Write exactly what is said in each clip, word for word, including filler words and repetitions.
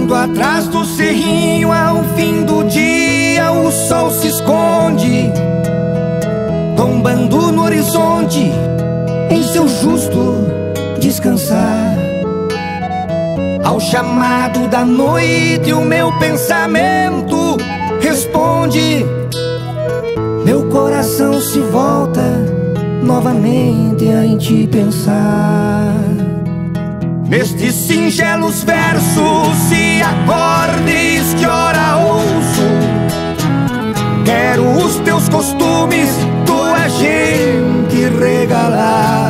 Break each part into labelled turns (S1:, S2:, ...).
S1: Quando atrás do cerrinho, ao fim do dia, o sol se esconde, tombando no horizonte, em seu justo descansar. Ao chamado da noite, o meu pensamento responde, meu coração se volta novamente a em ti pensar. Nestes singelos versos e acordes que ora ouço, quero os teus costumes, tua gente regalar.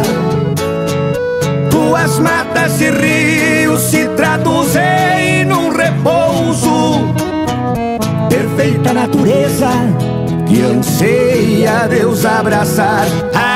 S1: Tuas matas e rios se traduzem num repouso, perfeita natureza que anseia Deus abraçar.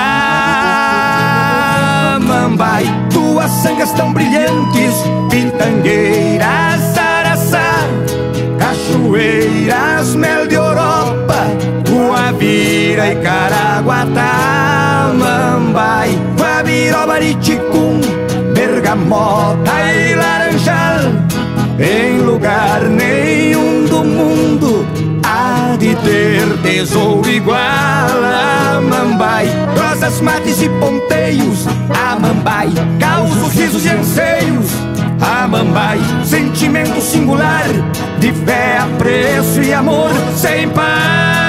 S1: Ah, Mambai, tuas sangas tão brilhantes, pitangueiras, araçá, cachoeiras, mel de Europa, Guavira e Caraguatá. Mambai, Guabiroba, Ticum, bergamota e laranjal, em lugar nenhum do mundo há de ter tesouro igual a Mambai. Rosas, mates e ponteios, a Mambai, causos, risos e anseios, a Mambai, sentimento singular de fé, apreço e amor sem par.